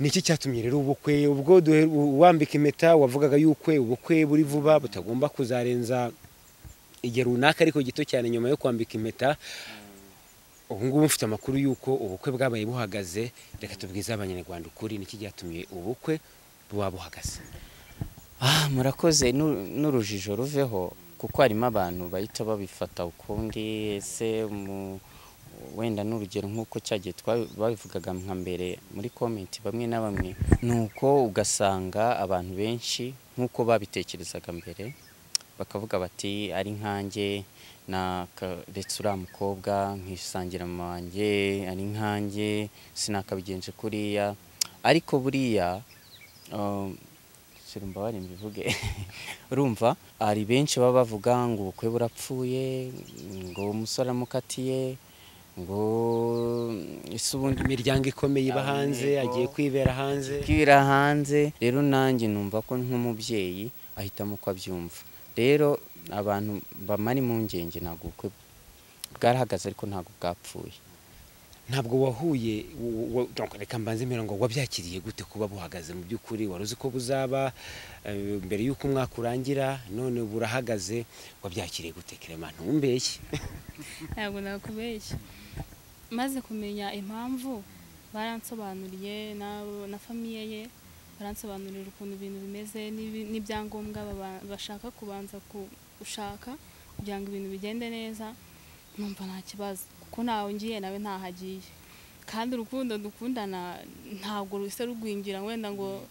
niki cyatumye rero ubukwe ubwo wambika impeta wavugaga yuko ubukwe buri vuba butagomba kuzarenza igihe runaka ariko gito cyane nyuma yo kwambika impeta ubu ngubu mfite amakuru yuko ubukwe bwabaye buhagaze reka tubwize abanyarwanda ukuri niki cyatumye ubukwe buba buhagaze. Murakoze n'urujijo ruveho kuko harimo abantu bahita babifata ukundi ese wenda n'urugero nk'uko cyagiye babivugaga nka mbere muri comment bamwe na bamwe nuko ugasanga abantu benshi nk'uko babitekerezaga mbere bakavuga bati ari nkanjye ndetse uriya mukobwa nkisangira mama wanjye ari nkanjye sinakabigenje kuriya ariko buriya sirumba bari mbivuge urumva ari benshi baba bavuga ngo ubukwe burapfuye ngo umusore amukatiye ngo isubundi imiryango ikomeye iba hanze agiye kwibera hanze rero nanjye numva ko nk'umubyeyi ahitamo ko abyumva rero abantu bamara impungenge ntabwo ubukwe bwarahagaze ariko ntabwo bwapfuye. Ntabwo wahuye reka mbanze mirongo wabyakiriye gute kuba buhagaze mu by'ukuri wari uzi ko buzaba mbere y'uko umwaka urangira none burahagaze wabyakiriye gute Clement ntumbeshye? Ntabwo nakubeshye maze kumenya impamvu baransobanuriye na famiye ye baransobanurira ukuntu ibintu bimeze n'ibyangombwa bashaka kubanza gushaka kugira ngo ibintu bigende neza numva nta kibazo kuko nawe ngiye nawe ntahagiye kandi urukundo dukundana ntabwo ruhise rugwingira wenda ngo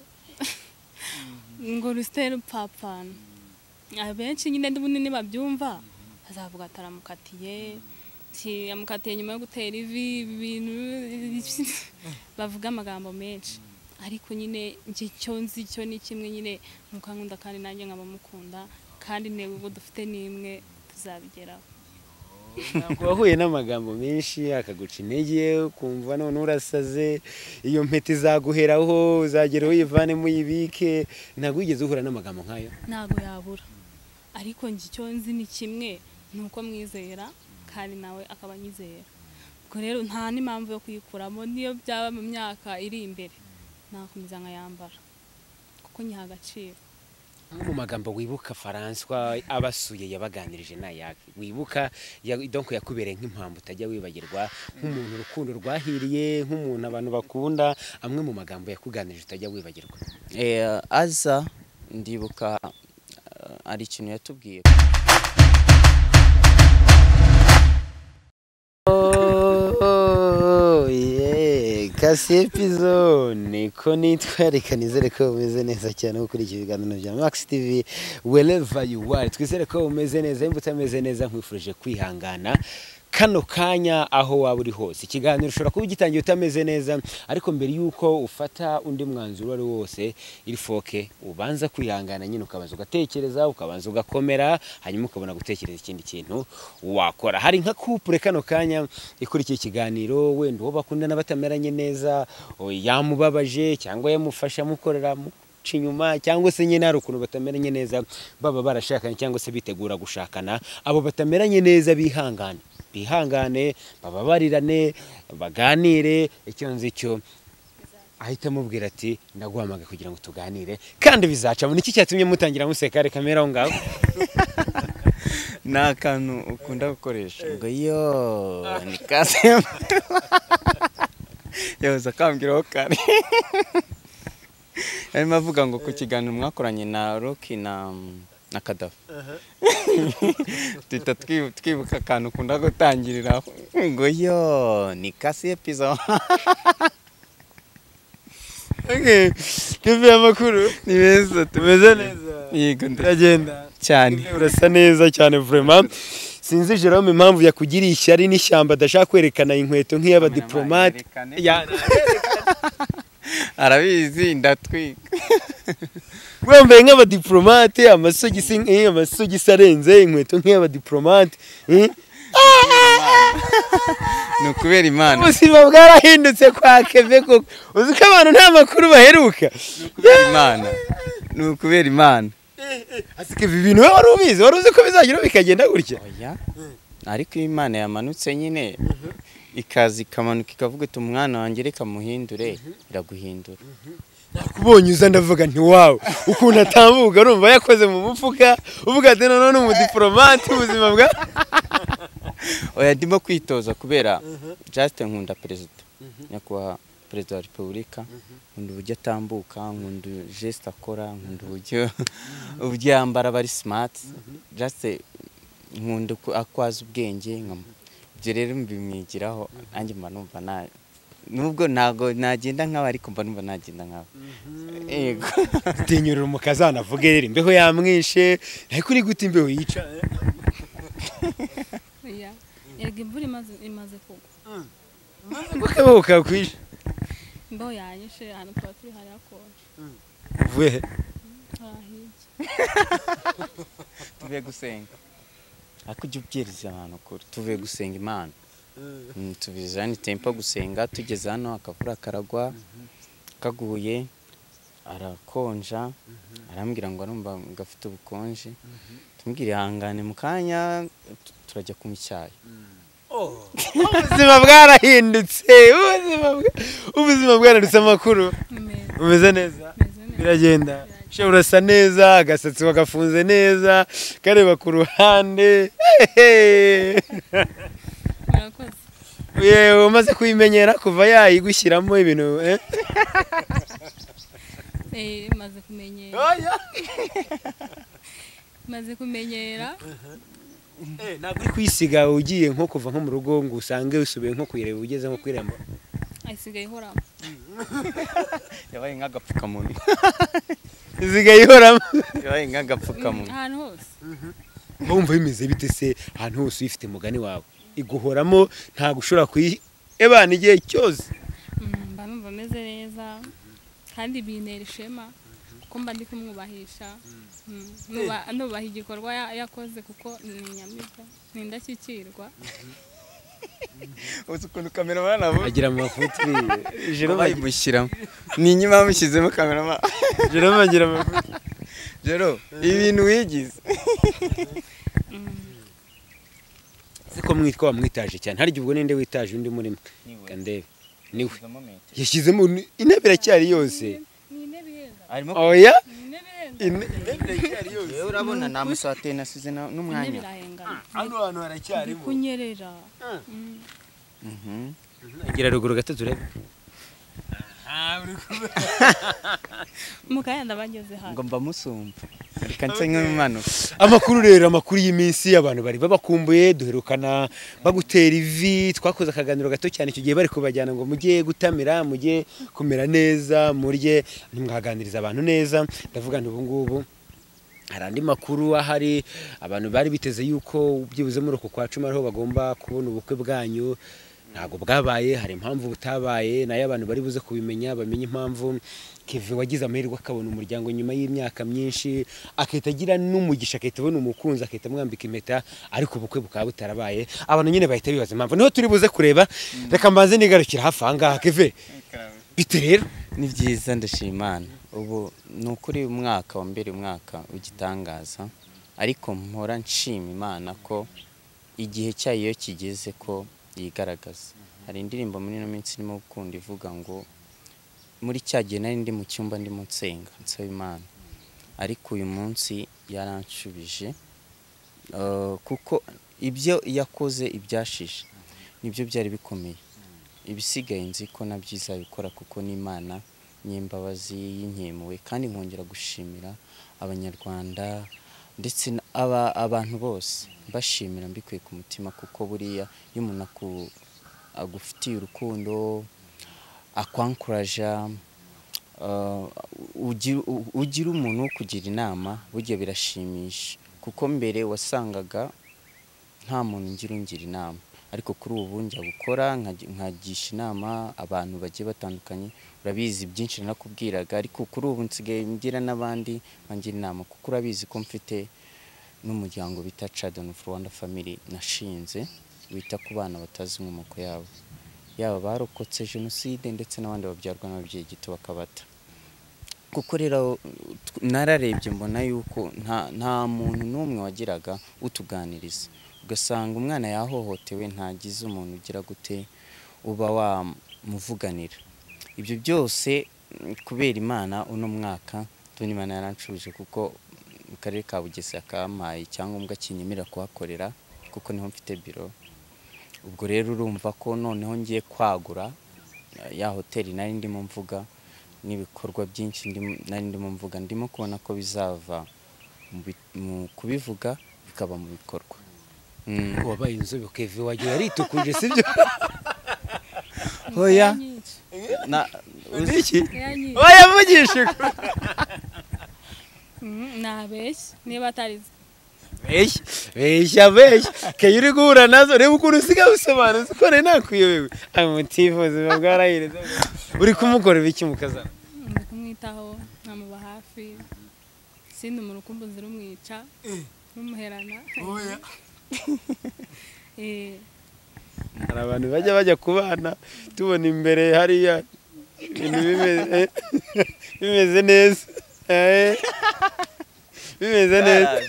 rusite rupfapfana abenshi nyine n'ubunini babyumva azavuga ataramukatiye yamukatiye nyuma yo gutera ibintu bavuga amagambo menshi ariko nyine icyo nzi cyo ni kimwe nyine nuko nkunda kandi nanjye nkaba mukunda kandi intego dufite n'imwe tuzabigeraho. Ntabwo wahuye n'amagambo menshi akaguca intege kumva none urasaze iyo mpeta izaguheraho uzagera uyivane muyibike ntabwo wigeze uhura n'amagambo nk'ayo? Ntabwo yabura ariko icyo nzi ni kimwe nuko mwizera kandi nawe akaba anyizera ubwo rero nta n'impamvu yo kuyikuramo niyo byaba mu myaka iri imbere nakomeza nkayambara kuko nyiha agaciro. Mu magambo wibuka François abasuye yabaganirije nayaga wibuka donc yakubereye nk'impamvu utajya wibagirwa nk'umuntu urukundo rwahiriye nk'umuntu abantu bakunda amwe mu magambo yakuganirije utajya wibagirwa? Aza ndibuka ari ikintu yatubwiye Kasi episode ko nitwereka nizere ko umeze neza cyane gukurikira ibiganiro bya Max TV wherever you are twizere ko umeze neza imbuto ameze neza nkwifurije kwihangana kano kanya aho waba uri hose ikiganiro ushobora kuba ugitangiye utameze neza ariko mbere yuko ufata undi mwanzuro ari wose iri foke ubanza kwihangana nyine ukabanza ugatekereza ukabanza ugakomera hanyuma ukabona gutekereza ikindi kintu wakora. Hari nka couple kano kanya ikurikiye ikiganiro wenda uwo bakundana batameranye neza yamubabaje cyangwa yamufasha mukorera inyuma cyangwa se nyine hari ukuntu batameranye neza baba barashakanye cyangwa se bitegura gushakana abo batameranye neza bihangane bababarirane baganire icyo nzi cyo ahita mubwira ati ndaguhamaga kugira ngo tuganire kandi bizaca mu niki cyatumye mutangira museka reka kamera ngaho nakantu ukunda gukoresha ngo yo ni kase yoza kambwiraho kare arimo avuga ngo ku kiganiro mwakoranye na Rocky na Kadafi twita twibuka akantu ukunda gutangirira ngo yo ni kasi episode okay kivuye amakuru ni beza tumeze neza yego ndagenda cyane urasa neza cyane vraiment sinzi Jerome impamvu yakugiriye ishyari n'ishyamba adashaka kwerekana inkweto nk'iy'abadiplomate arabizi ndatwika wambaye nk'abadiplomate amasogisi arenze inkweto nk'iy'abadiplomate nukubera Imana ubuzima bwarahindutse kwa Keve koko uzi ko abantu nta makuru baheruka nukubera Imana asike ibintu wari ubizi wari uzi ko bizagira bikagenda gutya ariko Imana yamanutse nyine ikaza ikamanuka ikavuga iti umwana wanjye reka muhindure, iraguhindura. nakubonye uza ndavuga nti wawe ukuntu atambuka urumva yakoze mu mufuka uvuga ati none umudipolomate ubuzima bwa oya ndimo kwitoza kubera Justin nkunda perezida nyakubahwa perezida wa repubulika, nkunda uburyo atambuka, nkunda geste akora, nkunda uburyo yambara bari smart, Justin nkunda akwaza ubwenge ibyo rero mbimwigiraho, nanjye mba numva nubwo ntago nagenda nk'aba ariko mba numva nagenda nk'aba. Yego tinyurira umukazana avuge rero imbeho yamwishe ariko uri gute imbeho yica yego imvura imaze kugwa ukabeho kakwishe imbeho yanyishe ahantu tuba turi hari hakonje. uvuye he tuvuye gusenga, ariko ujya ubwiriza abantu kuri tuvuye gusenga Imana. Tubizana tempo gusenga, tugeze hano akavura karagwa, kaguye arakonja, arambwira ngo arumva ngafite ubukonje, tumubwira ihangane mu kanya turajya kunywa icyayi. ubuzima bwarahindutse, ubuzima bwararutse amakuru. Umeze neza biragenda, she urasa neza, agasatsi wagafunze neza kareba ku ruhande. Yewe umaze kuyimenyera kuva yayigushyiramo ibintu maze kumenyera ntabwo uri kwisiga ugiye nko kuva nko mu rugo ngo usange wisubiye nko kuyireba ugeze nko kwirembo ayisigaye ihoramo yabaye nk'agapfukamunwa isigaye ihoramo yabaye nk'agapfukamunwa ahantu hose. wumva bimeze bite se ahantu hose uyifite mugani wawe iguhoramo ntabwo ushobora kuyibana igihe cyose? Mba numva ameze neza kandi bintera ishema kuko mba ndi kumwubahisha, nubaha igikorwa yakoze kuko ni nyamibwa, ni indashyikirwa. uzi ukuntu kameramani abo agira amafuti Jerome bayimushyiramo, ni inyuma bamushyizemo kameramani Jerome agira amafuti. Jero ibintu wigize siko mwitwa wamwitaje cyane, hari igihe ubwo ninde witaje undi muri mwe kandebe niwe yashyizemo intebe iracyari yose. Oya intebe iracyari yose, urabona namusateye nasize n'umwanya hano hantu haracyarimo kunyerera. Gira ruguru gato turebe mukaya ndabageze hano ngo mba musumba reka nse nk'impanuka. Amakuru rero, amakuru y'iminsi abantu bari babakumbuye, duherukana bagutera ivi, twakoze akaganiro gato cyane icyo gihe bari kubajyana ngo mujye gutamira, mujye kumera neza, murye ntimwaganiriza abantu neza. Ndavuga nti ubu ngubu hari andi makuru ahari, abantu bari biteze yuko byibuze muri uko kwa 10 ariho bagomba kubona ubukwe bwanyu, ntago bwabaye, hari impamvu butabaye, nayo abantu bari buze kubimenya, bamenye impamvu. Kevin wagize amahirwe akabona umuryango nyuma y'imyaka myinshi, akahita agira n'umugisha, akahita abona umukunzi, akahita amwambika impeta, ariko ubukwe bukaba butarabaye. Abantu nyine bahita bibaza impamvu. Niho turi buze kureba, reka mbanze nigarukira hafi aha ngaha. Kevin bite rero? Ni byiza ndashima Imana. Ubu ni ukuri umwaka wa mbere, umwaka ugitangaza, ariko mpora nshima Imana ko igihe cyayo kigeze ko yigaragaza. Hari indirimbo muri no minsi irimo gukunda ivuga ngo muri cyagiye nari ndi mu cyumba ndimo nsenga nsaba Imana, ariko uyu munsi yaranshubije, kuko ibyo yakoze ibyashije nibyo byari bikomeye, ibisigaye nzi ko nabyiza bikora kuko n'Imana nyembabazi y'inkemuwe, kandi nkongera gushimira abanyarwanda ndetse abantu bose bashimira mbikuye ku mutima, kuko buriya iyo umuntu agufitiye urukundo akwankuraja, ugira umuntu wo kugira inama, burya birashimisha. Kuko mbere wasangaga nta muntu ungira inama, ariko kuri ubu njya gukora nkagisha inama abantu bagiye batandukanye. Urabizi byinshi nakubwiraga, ariko kuri ubu nsigaye ngira n'abandi bangira inama, kuko urabizi ko mfite n'umuryango bita Children of Rwanda Family nashinze, wita ku bana batazi inkomoko yabo, yaba barokotse jenoside ndetse n'abandi babyarwa n'ababyeyi gito bakabata. Kuko rero nararebye mbona yuko nta muntu n'umwe wagiraga utuganiriza, ugasanga umwana yahohotewe ntagize umuntu ugira gute uba wamuvuganira. Ibyo byose kubera Imana uno mwaka tubona Imana yaranshubije, kuko mu karere ka Bugesera kampaye icyangombwa kinyemerera kuhakorera, kuko niho mfite biro. Ubwo rero urumva ko noneho ngiye kwagura ya hoteli nari ndimo mvuga, n'ibikorwa byinshi nari ndimo mvuga, ndimo kubona ko bizava mu kubivuga bikaba mu bikorwa. wabaye inzobe Kevin wagiye aritukuje sibyo? Oya Iki? Yanyi. Oya vugisha. Nabeshya niba atarize. Beshya. Ke uri guhura nazo reba ukuntu usigaye usobanutse ko rero nakuyobewe. Amutifuza bwarahireze. Uri kumukorera iki mukazana? Ndi kumwitaho nkamuba hafi. Sindi mu rukumbuzi rumwica. Rumuherana. Oya. Hari abantu bajya kubana tubona imbere hariya ibintu bimeze neza. Bimeze neza.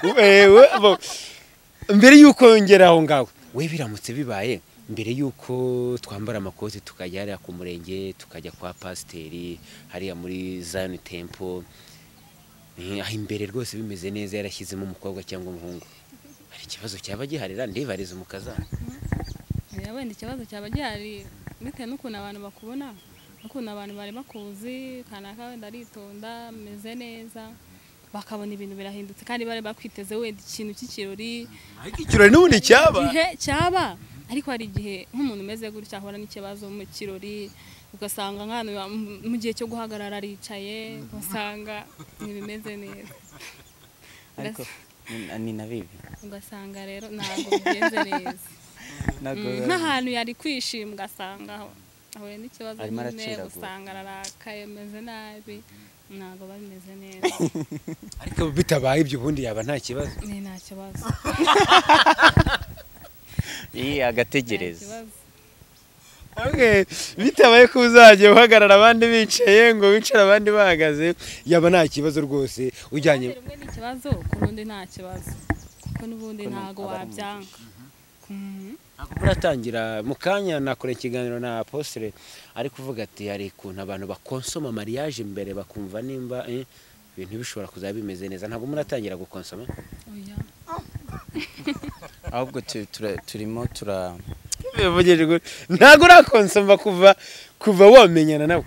Mbere yuko yongera aho ngaho we biramutse bibaye mbere yuko twambara amakoti tukajya hariya ku murenge tukajya kwa pasiteri hariya muri Zion Temple, aho imbere rwose bimeze neza yarashyizemo umukobwa cyangwa umuhungu, hari ikibazo cyaba giharira ndibariza umukazana? wenda ikibazo cyaba gihari bitewe n'ukuntu abantu bakubona, n'ukuntu abantu bari bakuzi, kanaka wenda aritonda ameze neza, bakabona ibintu birahindutse kandi bari bakwiteze wenda ikintu cy'ikirori. Ariko ikirori n'ubundi cyaba ariko hari igihe nk'umuntu umeze gutya ahora n'ikibazo mu kirori, ugasanga nk'ahantu mu gihe cyo guhagarara aricaye, ugasanga ntibimeze neza. ariko ni na bibi, ugasanga rero ntabwo bigenze neza. Nk'ahantu yari kwishima ugasanga ahuye n'ikibazo nyine, usanga ararakaye ameze nabi, ntabwo bimeze neza. Ariko bitabaye ibyo ubundi yaba nta kibazo. Nta kibazo. Agategereza. Okay, bitabaye ko uzajya uhagarara abandi bicaye ngo wicara abandi bahagaze, yaba nta kibazo rwose ujyanye. Rumwe n'ikibazo kurundi nta kibazo, kuko n'ubundi ntago wabyanga. Muratangira mu kanya nakora ikiganiro na Apostle ari kuvuga ati hari ukuntu abantu bakonsoma mariage imbere bakumva nimba ibintu bishobora kuzaba bimeze neza, ntabwo muratangira gukonsoma? Oya. Ahubwo turimo ntabwo urakonsoma kuva wamenyana nawe?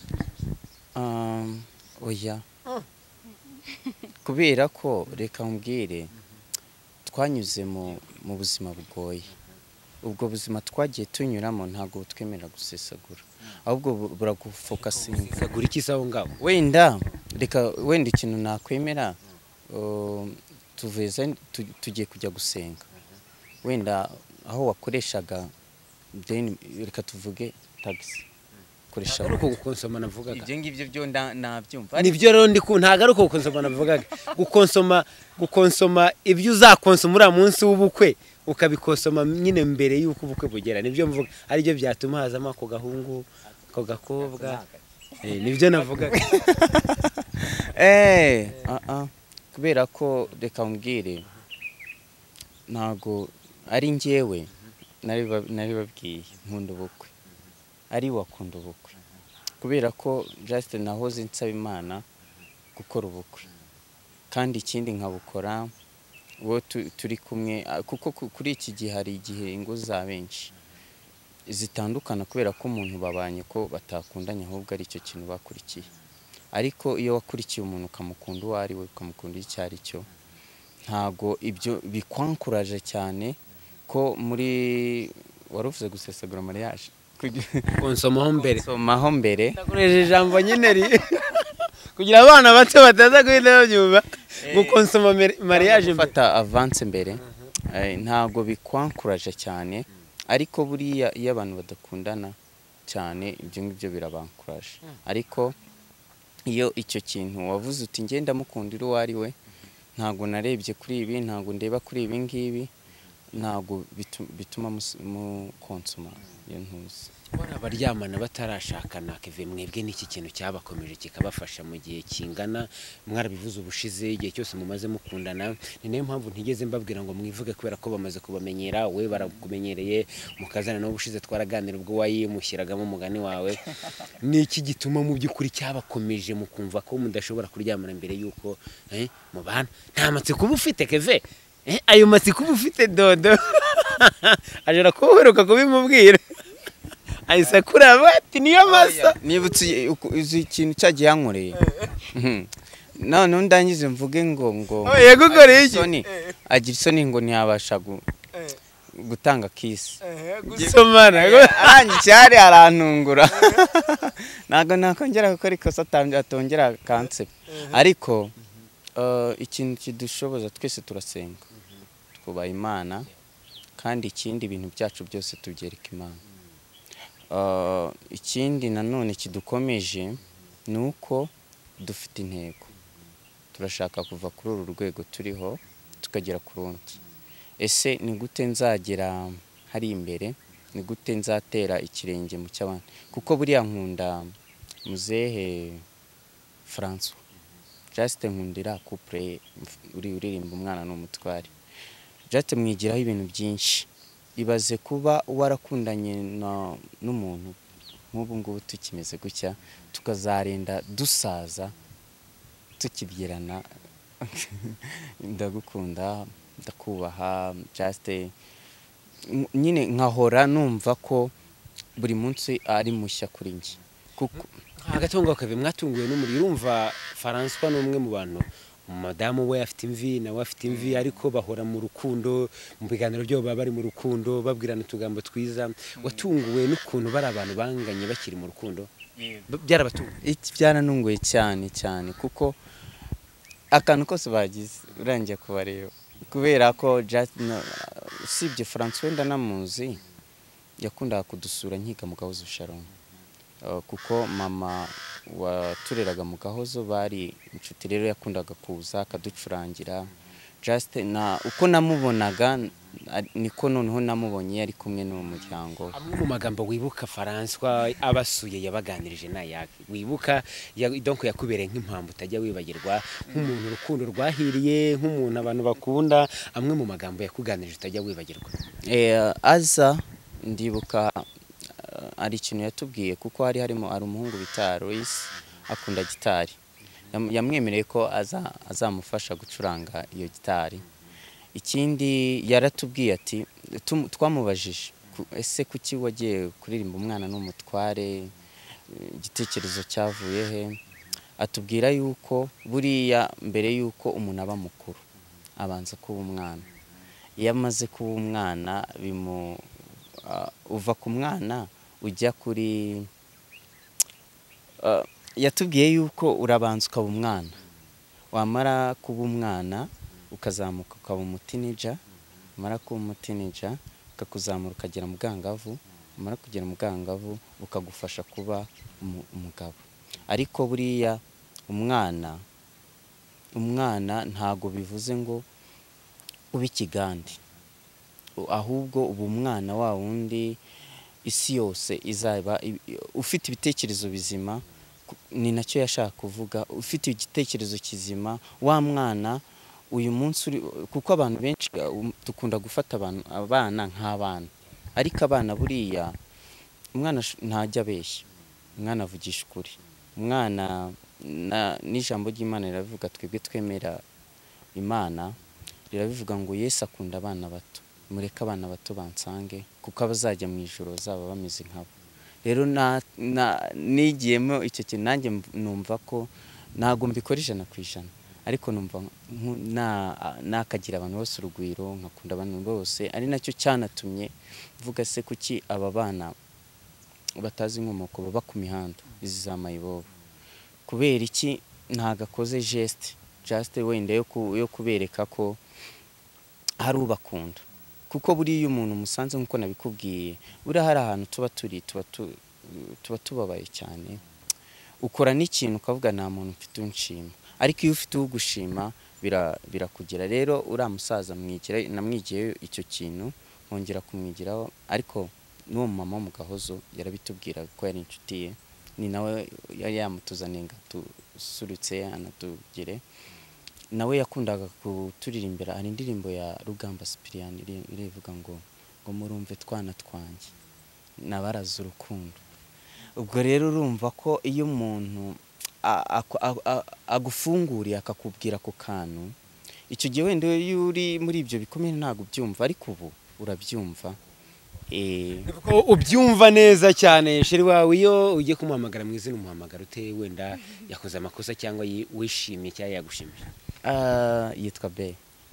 Oya, kubera ko reka mbwire twanyuze mu buzima bugoye. Ubwo buzima twagiye tunyuramo ntabwo twemera gusesagura, ahubwo buragufokasinga. Sagura iki saho ngabo? Wenda ikintu nakwemera, tugiye kujya gusenga, wenda aho wakoreshaga then reka tuvuge taxi koresha uko gukonsoma navugaga. Ibyo ngibyo byo nabyumva, nibyo rero ntago ari uko gukonsoma navugaga. Gukonsoma ibyo uzakonsoma uri munsi w'ubukwe ukabikonsoma nyine mbere y'uko ubukwe bugera, nibyo mvuga, ari byo byatuma hazamo ako gahungu ako gakobwa, nibyo navugaga. Kubera ko reka mbwire ntago ari njyewe nari babwiye nkunda ubukwe, ari wakunda ubukwe, kubera ko just nahoze nsaba Imana gukora ubukwe, kandi ikindi nkabukora wo turi kumwe, kuko kuri iki gihe hari igihe ingo za benshi zitandukana kubera ko umuntu babanye ko batakundanye, ahubwo ari cyo kintu bakurikiye. Ariko iyo wakurikiye umuntu ukamukunda uwo ari we, ukamukunda icyo ari cyo, ntago ibyo bikwankuraje cyane ko muri waruvuze gusesagura mariage konsomaho mbere nakoresheje ijambo nyine kugira abana bato bataza guhita babyumva gukonsoma mariage fata avance mbere, ntago bikwankuraje cyane. Ariko buriya iyo abantu badakundana cyane ibyo ngibyo birabankuraje. Ariko iyo icyo kintu wavuze uti ngenda mukundira uwo ari we, ntago narebye kuri ibi, ntago ndeba kuri ibi ngibi, ntago bituma mu konsoma iyo ntuzi. Bora abaryamana batarashakana Kevin, mwebwe n'iki kintu cyabakomeje kikabafasha mu gihe kingana, mwarabivuze ubushize igihe cyose mumaze mukundana, ni nayo mpamvu ntigeze mbabwira ngo mwivuge kubera ko bamaze kubamenyera, we barakumenyereye mukazana no bushize twaraganira ubwo wayimushyiragamo umugani wawe. Niki gituma mu by'ukuri cyabakomeje mukumva ko mudashobora kuryamana mbere yuko mubana? Nta matsiko kuba ufite Kevin, ayo matsiko kuba ufite dodo ajara kuheruka kubimubwira ahise kuraba ati niyo masa. Nibutse uzi ikintu cyagiye yankoreye. None ndangize mvuge ngo yagukoreye iki? Agira isoni ngo ntiyabasha gutanga kiss. Gusomana cyari arantungura. Nago nakongera gukora ikosa atongera concept. Ariko ikintu kidushoboza twese turasenga, twubaha Imana, kandi ikindi ibintu byacu byose tubyereka Imana. Ikindi nanone kidukomeje ni uko dufite intego, turashaka kuva kuri uru rwego turiho tukagera ku rundi. Ese ni gute nzagera hari imbere, ni gute nzatera ikirenge mu cy'abandi? Kuko buriya nkunda muzehe François, just nkundira couple uririmba umwana n'umutware, just mwigiraho ibintu byinshi. Ibaze kuba warakundanye n'umuntu nk'ubu ngubu tukimeze gutya, tukazarenda dusaza tukibyirana ndagukunda ndakubaha, just nyine nkahora numva ko buri munsi ari mushya kuri njye. Kuko agatongo kave mwatunguwe n'umuri, urumva François n'umwe mu bantu madamu we afite imvi nawe afite imvi, ariko bahora mu rukundo, mu biganiro byo baba bari mu rukundo babwirana utugambo twiza. Watunguwe n'ukuntu bari abantu banganye bakiri mu rukundo? Byarabatunguye? Byaranunguye cyane cyane, kuko akantu kose bagize urangiye kubareba, kubera ko usibye François wenda namuzi yakundaga kudusura nkiga mu Gahozo Sharon, kuko mama watureraga mu Gahozo bari inshuti, rero yakundaga kuza akaducurangira. Just uko namubonaga niko noneho namubonye ari kumwe n'umuryango. Amwe mu magambo wibuka François abasuye yabaganirije nayake wibuka donc yakubereye nk'impamvu utajya wibagirwa, nk'umuntu urukundo rwahiriye, nk'umuntu abantu bakunda, amwe mu magambo yakuganirije utajya wibagirwa? Aza ndibuka ari ikintu yatubwiye, kuko ari umuhungu bita Royce akunda gitari, yamwemereye ko azamufasha gucuranga iyo gitari. Ikindi yaratubwiye ati, twamubajije ese kuki wagiye kuririmba umwana n'umutware, igitekerezo cyavuye he? Atubwira yuko buriya mbere yuko umuntu aba mukuru abanza kuba umwana. Iyo amaze kuba umwana uva ku mwana ujya kuri yatubwiye yuko urabanza ukaba umwana, wamara kuba umwana ukazamuka ukaba umutineja, wamara kuba umutineja ukakuzamura ukagera mu bwangavu, wamara kugera mu bwangavu ukagufasha kuba umugabo. Ariko buriya umwana ntago bivuze ngo ube ikigande, ahubwo ubu umwana wa wundi isi yose izaba ufite ibitekerezo bizima. Ni nacyo yashaka kuvuga, ufite igitekerezo kizima. Wa mwana uyu munsi, kuko abantu benshi dukunda gufata abana nk'abana, ariko abana buriya umwana ntajya abeshya, umwana avugisha ukuri. Umwana n'ijambo ry'Imana riravuga, twebwe twemera Imana rirabivuga ngo Yesu akunda abana bato, mureke abana bato bansange kuko abazajya mu ijoro zaba bameze nkabo. Rero nigiyemo icyo kintu, nanjye numva ko ntago mbikora 100%, ariko numva nakagira abantu bose urugwiro, nkakunda abantu bose. Ari nacyo cyanatumye mvuga se kuki aba bana batazi inkomoko baba ku mihanda izi za mayibobo, kubera iki ntagakoze just wenda yo kubereka ko hari ubakunda. Kuko buriya umuntu musanze nkuko nabikubwiye, buriya hari ahantu tuba tubabaye cyane, ukora n'ikintu ukavuga nta muntu mfite unshima, ariko iyo ufite ugushima birakugera. Rero uriya musaza namwigiye icyo kintu, nkongera kumwigiraho, ariko n'uwo mama wo mu Gahozo yarabitubwira ko yari inshuti ye, ni nawe yari yamutuzaniye ngo atusurutse anatugire. Nawe yakundaga kuturirimbira, hari indirimbo ya Rugamba Cyprien irivuga ngo murumve twana twanjye nabaraza urukundo. Ubwo rero urumva ko iyo umuntu agufunguriye akakubwira ku kantu, icyo gihe wenda iyo uri muri ibyo bikomeye ntabwo ubyumva, ariko ubu urabyumva. Ubyumva neza cyane. Sheri wawe iyo ugiye kumuhamagara mu izina umuhamagara ute, wenda yakoze amakosa cyangwa wishimiye cyangwa yagushimije? Yitwa B.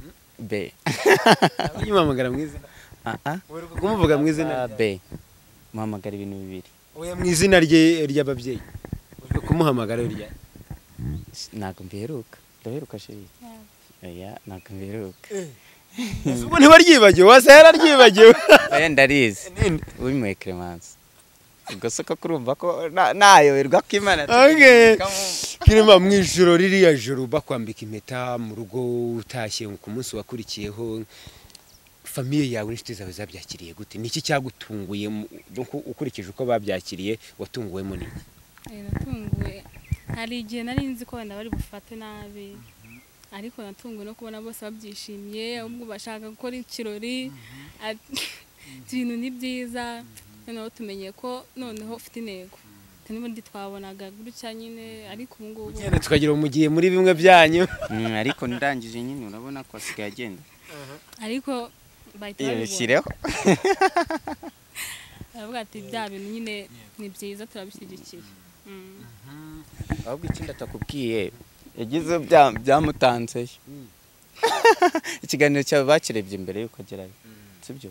Umuhamagara mu izina? Kumuvuga mu izina B. Muhamagara ibintu bibiri. Oya, mu izina ry'ababyeyi. Uri kumuhamagara urya? Ntabwo mbiheruka. Ndaheruka Sheri? Oya, ntabwo mbiheruka. Ubu ntibaryibagiwe, wase yararyibagiwe. Oya, ndarizi. Uwimuye Clemence. Ubwo se ko kurumva ko nayoberwa ko Imana Kirema mu ijoro ririya joro bakwambika impeta mu rugo utashye ku munsi wakurikiyeho, famiye yawe n'inshuti zawe zabyakiriye gute? Niki cyagutunguye ukurikije uko babyakiriye? Watunguwemo n'iki? Natunguwe, hari igihe nari nzi ko wenda bari bufate nabi, ariko natunguwe no kubona bose babyishimiye, ahubwo bashaka gukora ikirori, ibintu ni byiza. Noneho tumenye ko noneho ufite intego, n'ubundi twabonaga gutya nyine, ariko ubu ngubu ugenda tukagira umugiye muri bimwe byanyu. Ariko ndangije nyine urabona ko asigaye agenda, ariko bahita babishyireho. Aravuga ati bya bintu nyine ni byiza, turabishyigikiye. Ahubwo ikindi atakubwiye yagize byamutanzeyo. Ikiganiro cyawe bakirebye mbere yuko agerayo, sibyo?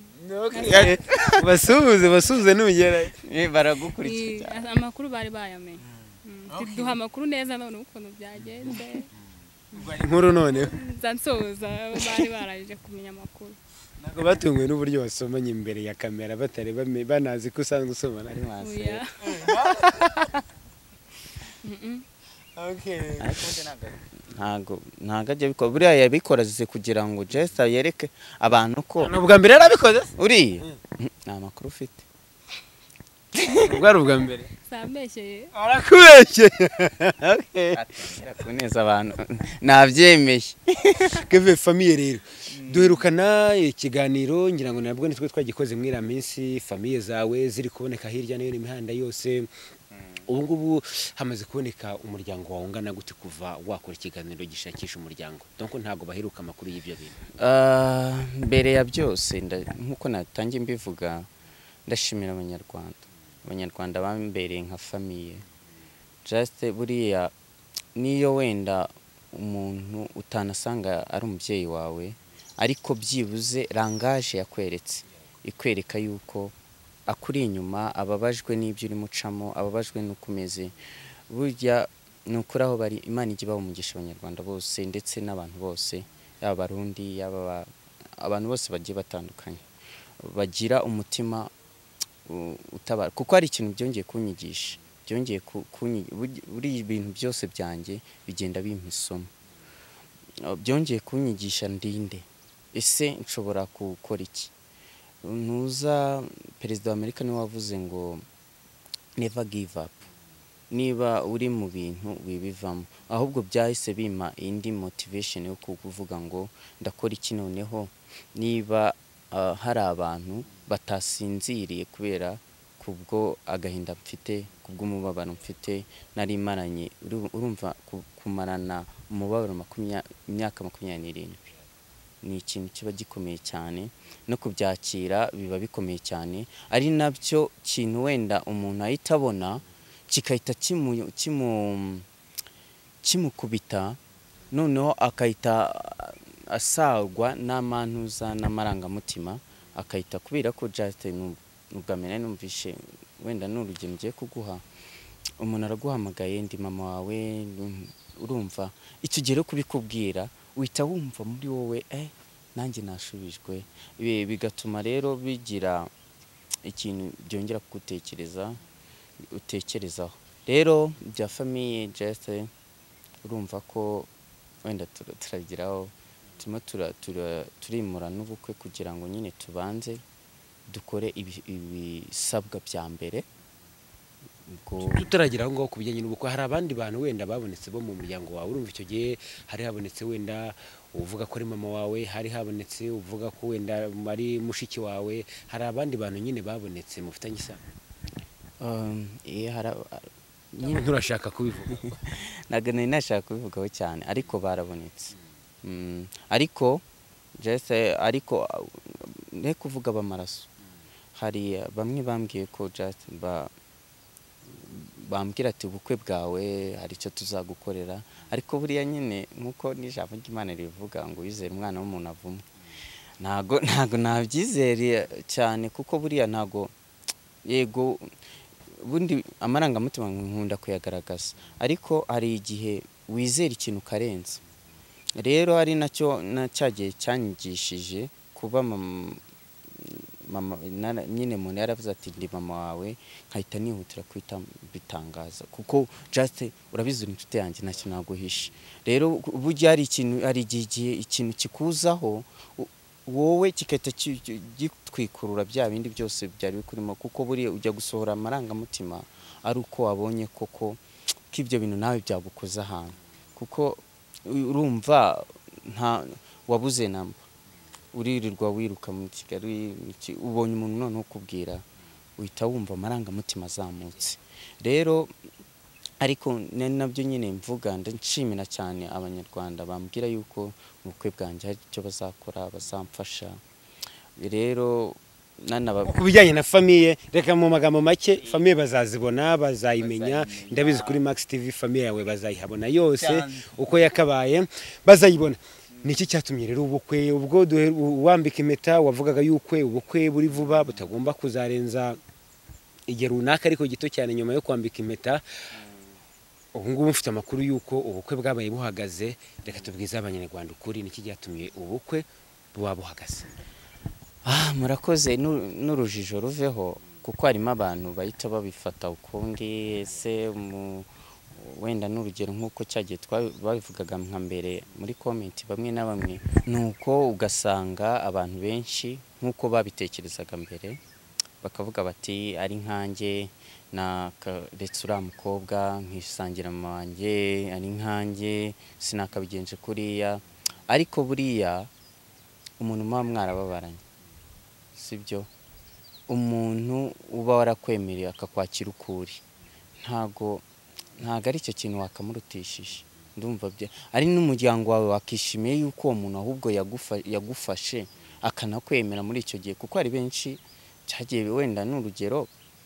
Basuhuze n'ugerayo baragukurikira. Amakuru bari bayamenye, duha amakuru neza none ukuntu byagenze. Inkuru none nsoza bari barangije kumenya amakuru. Ntabwo batunguwe n'uburyo wasomanye imbere ya kamera batari banazi ko usanzwe usomana? Ntago ajya bikora, buriya yabikoraze kugira ngo Jester yereke abantu ko ubwa mbere yarabikoze. Uriya nta makuru ufite. Ubwo ubwa mbere sambeshyeye, arakubeshyeye. Kuneza abantu nabyemeye. Keve famiye rero duherukana ikiganiro, ngira ngo nabwo nitwe twagikoze mwira minsi, famiye zawe ziri kuboneka hirya no hino imihanda yose. Ubu ngubu hamaze kuboneka umuryango wawe ungana gute kuva wakora ikiganiro gishakisha umuryango? Donc ntago baheruka amakuru y'ibyo bintu. Mbere ya byose nkuko natangiye mbivuga, ndashimira abanyarwanda bambereye nka famiye. Just buriya niyo wenda umuntu utanasanga ari umubyeyi wawe, ariko byibuze rangaje yakweretse ikwereka yuko akuri inyuma, ababajwe n'ibyo uri mucamo, ababajwe n'ukumeze. Burya nukuri aho bari Imana ijye umugisha abanyarwanda bose, ndetse n'abantu bose, yaba Barundi, yaba abantu bose bagiye batandukanye, bagira umutima utabara. Kuko hari ikintu byongeye kunyigisha, buri ibintu byose byanjye bigenda bimpa isomo. Byongeye kunyigisha ndinde, ese nshobora gukora iki? Ntuza Perezida wa Amerika niwe wavuze ngo never give up. Niba uri mu bintu wibivamo, ahubwo byahise bima indi motivation yo kuvuga ngo ndakora iki noneho. Niba hari abantu batasinziriye kubera kubwo agahinda mfite, kubw'umubabaro mfite, nari maranye, urumva kumarana umubabaro imyaka 27 ni ikintu kiba gikomeye cyane, no kubyakira biba bikomeye cyane. Ari nabyo kintu wenda umuntu ahita abona kikahita kimukubita, noneho akahita asagwa n'amantuza n'amarangamutima, akahita kubera ko just nugamena numvishe wenda n'urugendo ugiye kuguha, umuntu araguhamagaye ndi mama wawe, urumva icyo gihe kubikubwira uhita wumva muri wowe nanjye nashubijwe, bigatuma rero bigira ikintu byongera utekerezaho. Rero bya famiye just urumva ko wenda turagiraho turimura n'ubukwe kugira ngo nyine tubanze dukore ibisabwa bya mbere ubwo tutaragira aho ngaho ku bijyanye n'ubukwe, hari abandi bantu wenda babonetse bo mu muryango wawe, urumva icyo gihe hari habonetse wenda uvuga ko ari mama wawe, hari habonetse uvuga ko wenda ari mushiki wawe, hari abandi bantu nyine babonetse mufitanye isano? nyine nturashaka kubivuga? ntabwo nari nashaka kubivugaho cyane ariko barabonetse. Ariko ariko ne kuvuga b'amaraso, hari bamwe bambwiye ko bambwira ati ubukwe bwawe hari icyo tuzagukorera, ariko buriya nyine nk'uko n'ijambo ry'Imana rivuga ngo wizere umwana w'umuntu avumwe, ntago nabyizere cyane kuko buriya ntago, yego bundi amarangamutima nkunda kuyagaragaza, ariko hari igihe wizera ikintu karenze. Rero ari nacyo cyagiye cyanyigishije kuba mama nyine umuntu yaravuze ati ndi mama wawe, nkahita nihutira kwita bitangaza kuko urabizi inshuti yanjye ntacyo naguhishe. Rero burya hari igihe ikintu kikuzaho wowe kigahita gitwikurura bya bindi byose byari bikurimo, kuko buriya ujya gusohora amarangamutima ari uko wabonye koko ko ibyo bintu nawe byagukoza ahantu, kuko urumva wabuze namba, uririrwa wiruka mu Kigali, ubonye umuntu none ukubwira uhita wumva amarangamutima azamutse. Rero ariko nabyo nyine mvuga nshimira cyane abanyarwanda bambwira yuko mu bukwe bwanjye hari icyo bazakora, bazamfasha. Rero ku bijyanye na famiye, reka mu magambo make, famiye bazazibona, bazayimenya, ndabizi kuri Max TV famiye yawe bazayihabona yose uko yakabaye bazayibona. Niki cyatumye rero ubukwe ubwo wambika impeta wavugaga yuko ubukwe buri vuba butagomba kuzarenza igihe runaka ariko gito cyane nyuma yo kwambika impeta, ubu ngubu mfite amakuru yuko ubukwe bwabaye buhagaze, reka tubwize abanyarwanda ukuri, niki cyatumye ubukwe buba buhagaze? Murakoze, n'urujijo ruveho kuko harimo abantu bahita babifata ukundi, ese wenda n'urugero nk'uko cyagiye babivugaga nka mbere muri komenti bamwe na bamwe, nuko ugasanga abantu benshi nk'uko babitekerezaga mbere bakavuga bati ari nkanjye ndetse uriya mukobwa nkisangira mama wanjye, ari nkanjye sinakabigenje kuriya. Ariko buriya umuntu muba mwarababaranye, sibyo? Umuntu uba warakwemereye akakwakira ukuri, ntago ari icyo kintu wakamurutishije. Ndumva ari n'umuryango wawe wakishimiye yuko uwo muntu ahubwo yagufashe akanakwemera muri icyo gihe, kuko hari benshi cyagiye wenda n'urugero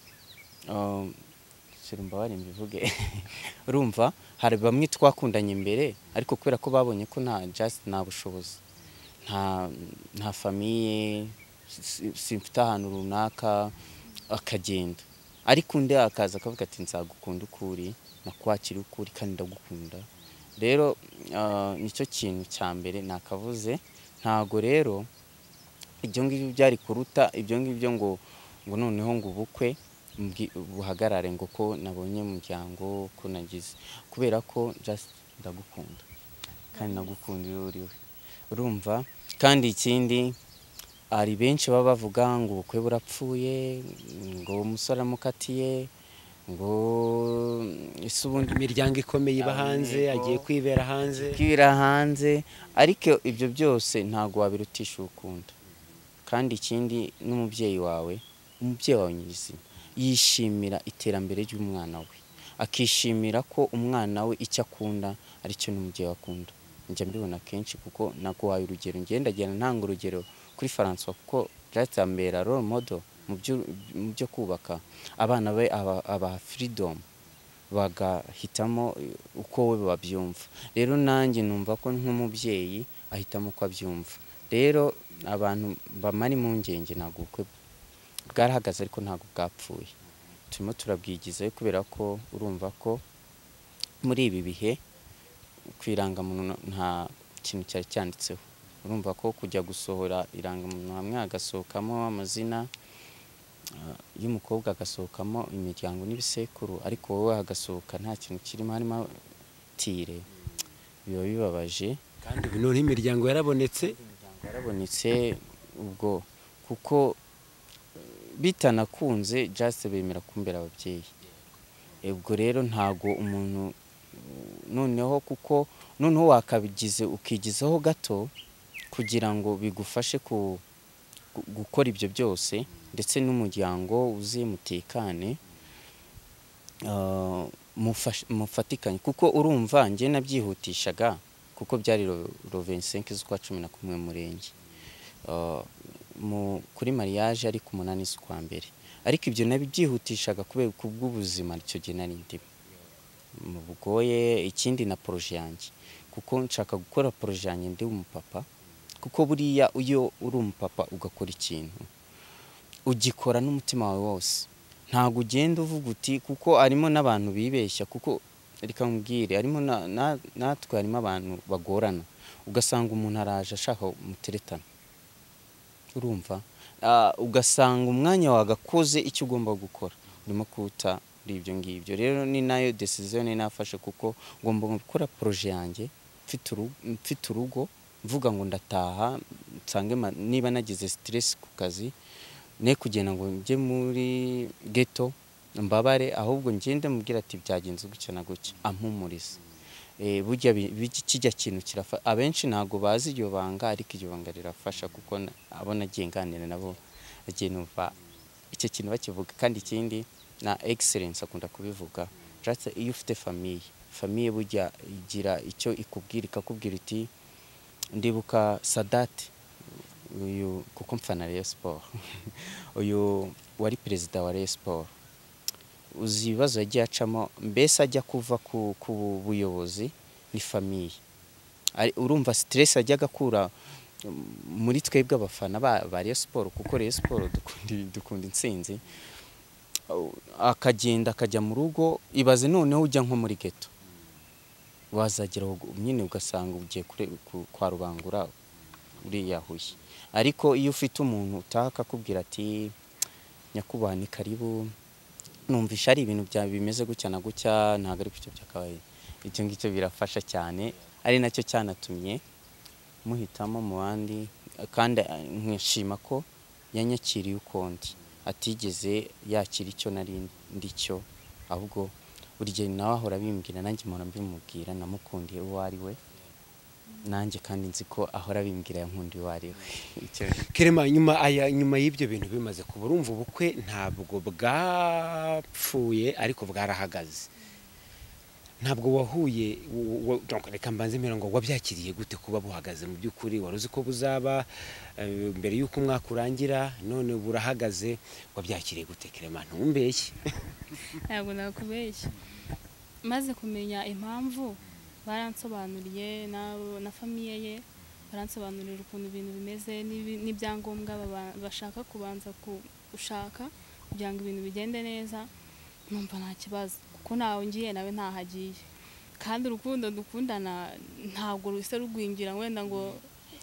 mbabarire mbivuge urumva hari bamwe twakundanye mbere ariko kubera ko babonye ko nta bushobozi, nta famiye, simfite ahantu runaka, akagenda. Ariko undi akaza akavuga ati nzagukunda ukuri, nakwakira ukuri kandi ndagukunda. Rero nicyo kintu cya mbere nakavuze. Ntago rero ibyo ngibyo byari kuruta ibyo ngibyo ngo noneho ngo ubukwe buhagarare ngo ko nabonye umuryango ko nagize, kubera ko ndagukunda kandi nagukundira uriwe, urumva. Kandi ikindi hari benshi baba bavuga ngo ubukwe burapfuye, ngo umusore amukatiye, ngo ese ubundi imiryango ikomeye iba hanze, agiye kwibera hanze. Ariko ibyo byose ntago wabirutisha urukundo. Kandi ikindi n'umubyeyi wawe nyirizina yishimira iterambere ry'umwana we, akishimira ko umwana we icyo akunda aricyo n'umubyeyi akunda. Njya mbibona kenshi kuko naguhaye urugero, ngendagenda ntanga urugero kuri François kuko byatambera role model mu byo kubaka abana be, aba freedom bagahitamo uko we babyumva. Rero nanjye numva ko nk'umubyeyi ahitamo uko abyumva. Rero abantu bamara impungenge ntabwo ubukwe bwarahagaze ariko ntabwo bwapfuye, turimo turabwigizayo kubera ko urumva ko muri ibi bihe ku irangamuntu nta kintu cyari cyanditseho. Urumva ko kujya gusohora irangamuntu hamwe hagasohokamo amazina y'umukobwa, agasohokamo imiryango n'ibisekuru, ariko wowe hagasohoka nta kintu kirimo, harimo tire, biba bibabaje. Kandi none imiryango yarabonetse ubwo kuko bitanakunze just bemera kumbera ababyeyi. Ubwo rero ntago umuntu noneho kuko noneho wakabigize ukigizaho gato kugira ngo bigufashe gukora ibyo byose ndetse n'umuryango uzi mutekane mufatikanye kuko urumva njye nabyihutishaga kuko byari ro 25 z'ukwa 11 murenge kuri mariage ari ku 8 z'ukwa mbere, ariko ibyo nabyihutishaga kubera kubw'ubuzima icyo gihe nari ndimo mu bugoye. Ikindi na projet yanjye kuko nshaka gukora projet yanjye ndi umupapa, kuko buriya iyo uri umupapa ugakora ikintu ugikora n'umutima wawe wose, ntago ugenda uvuga uti kuko arimo n'abantu bibeshya, kuko reka mbwire arimo natwe harimo abantu bagorana, ugasanga umuntu araje ashaka muteretana, urumva ugasanga umwanya wagakoze icyo ugomba gukora urimo kuta ibyo ngibyo. Rero ni nayo decision nafashe kuko ngomba gukora projet yanjye mfite urugo, mvuga ngo ndataha nsange niba nagize stress ku kazi ne kugenda ngo njye muri ghetto mbabare, ahubwo ngende mubwira ati byagenze gutya na gutya ampumuriza. Burya kijya kintu kirafa abenshi ntago bazi iryo banga, ariko iryo banga rirafasha kuko abona agenganira nabo agiye numva icyo kintu bakivuga. Kandi ikindi na excellence akunda kubivuga, just iyo ufite famille burya igira icyo ikubwira iti ndibuka Sadat uyu kuko mfana Rayon Sport uyu wari perezida wa Rayon Sport, uzi ibibazo yagiye acamo, mbese ajya kuva ku buyobozi ni famille. Urumva stress ajyaga kura muri twebwe abafana ba Rayon Sport, kuko Rayon Sport dukunda intsinzi, akajya mu rugo. Ibaze noneho ujya nko muri ghetto wazagera nyine ugasanga ugiye kwa Rubangura uriyahuye. Ariko iyo ufite umuntu utaka kubwira ati nyakubahwa ni karibu, numvisha ari ibintu bya bimeze gutya na gutya, ntago ari cyo byakabaye, icyo ngicyo birafasha cyane. Ari nacyo cyanatumye muhitamo mu bandi, kandi nkishima ko yanyakiriye ukondi, atigeze yakira icyo nari ndicyo, ahubwo burya nawe ahora bimbwira, nanjye mpora mbimubwira namukundiye uwo ari we, nanjye kandi nzi ko ahora bimbwira yankundiye uwo ari we. Kerema, nyuma y'ibyo bintu bimaze kuba, urumva ubukwe ntabwo bwapfuye ariko bwarahagaze, ntabwo wahuye reka mbanze mirongo wabyakiriye gute kuba buhagaze? Mu by'ukuri wari uzi ko buzaba mbere y'uko umwaka urangira, none burahagaze, wabyakiriye gute Kerema? Ntumbeshye. Ntabwo nakubeshya, maze kumenya impamvu baransobanuriye na famiye ye, baransobanurira ukuntu ibintu bimeze n'ibyangombwa bashaka kubanza gushaka kugira ngo ibintu bigende neza, numva nta kibazo kuko nawe ngiye nawe ntahagiye, kandi urukundo dukundana ntabwo ruhise rugwingira wenda ngo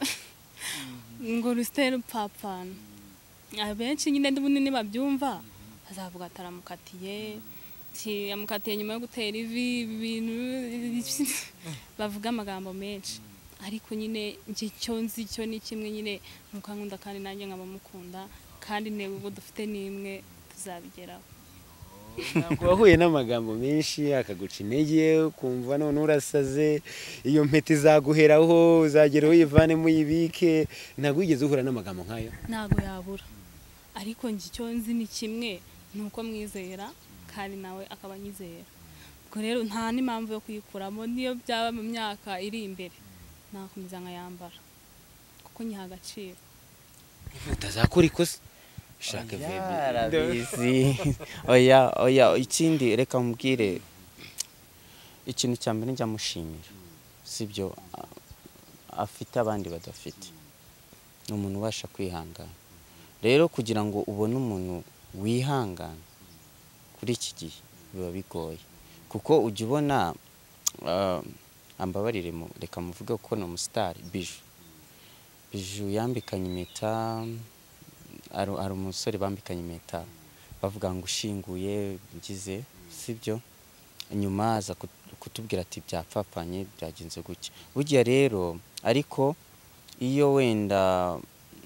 rusite rupfapfana. Abenshi nyine bunini babyumva azavuga ataramukatiye, yamukatiye nyuma yo gutera ibintu bavuga amagambo menshi, ariko nyine icyo nzi cyo ni kimwe, nyine nuko nkunda kandi nanjye nkaba mukunda, kandi intego dufite n'imwe tuzabigeraho. Ntabwo wahuye n'amagambo menshi akaguca intege ukumva none urasaze, iyo mpeta izaguheraho uzagera uyivane muyibike, ntabwo wigeze uhura n'amagambo nk'ayo? Ntabwo yabura, ariko icyo nzi ni kimwe, nuko mwizera kandi nawe akaba anyizera. Ubwo rero nta n'impamvu yo kuyikuramo, niyo byaba mu myaka iri imbere nakomeza nkayambara kuko nyiha agaciro. Utazakora ikosa shaka baby. Oya ikindi reka mubwire, ikintu cya mbere njya mushimira, sibyo afite abandi badafite, ni umuntu ubasha kwihangana. Rero kugira ngo ubone umuntu wihangana kuri iki gihe biba bigoye, kuko ujya ubona ambabarire reka muvuge ko ni umusitari Biju yambikanye impeta, ari umusore bambikanye impeta bavuga ngo ushinguye ngize, sibyo nyuma aza kutubwira ati byapfapanye byagenze gutya. Burya rero ariko iyo wenda